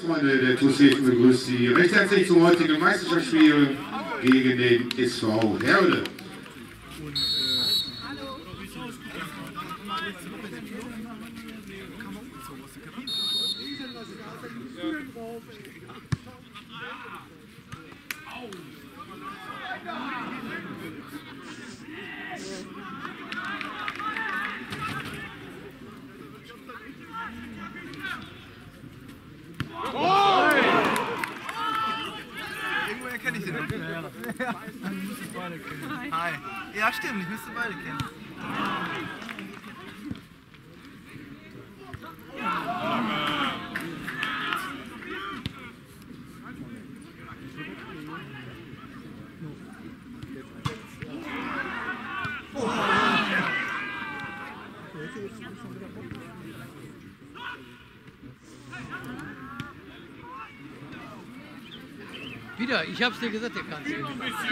Freunde der TuS begrüßt Sie recht herzlich zum heutigen Meisterschaftsspiel gegen den SV Herde. Irgendwoher kenne ich den. Ja, ich müsste beide kennen. Hi. Ja, stimmt, ich müsste beide kennen. Wieder, ich hab's dir gesagt, der kann's nicht.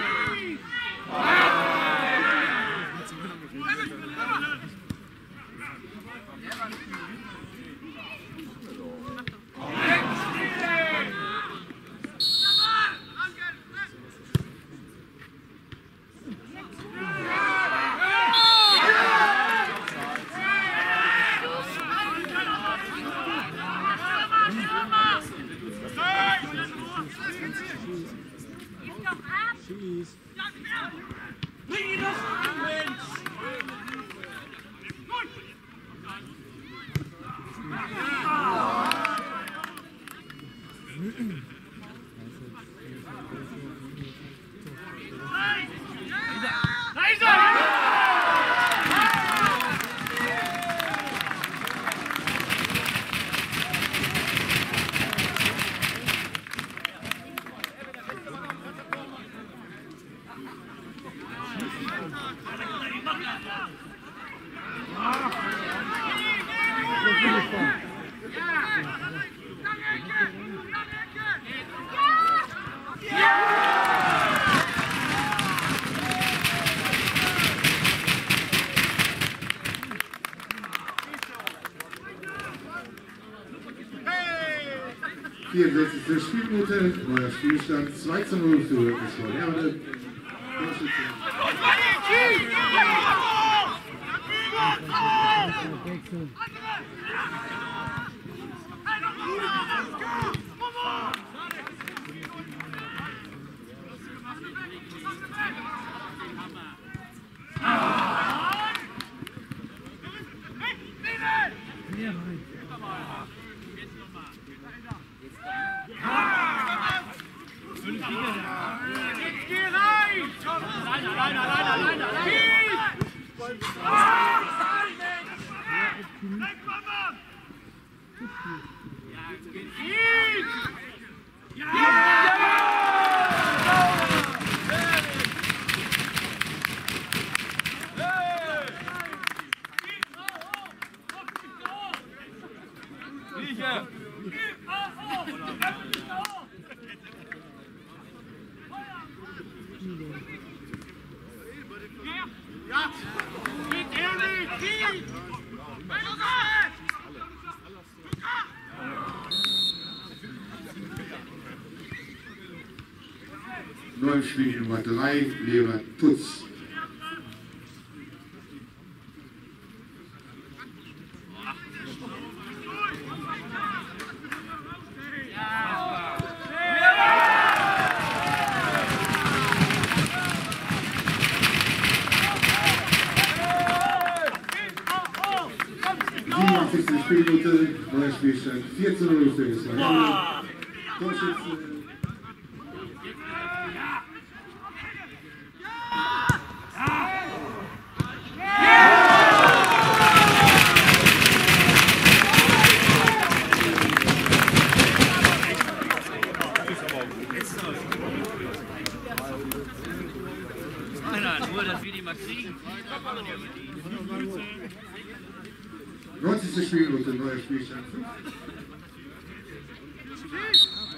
Vierundsechzigste Spielminute, neuer Spielstand 2:0 für SV Herde. Neues Spiel Nummer 3, Lehrer Tutz. Spielminute, neuer Spielstand 4:0 für SV Herde. Torschütze. Nur, dass wir die mal kriegen. 90. Spielminute, neuer Spielstand 5.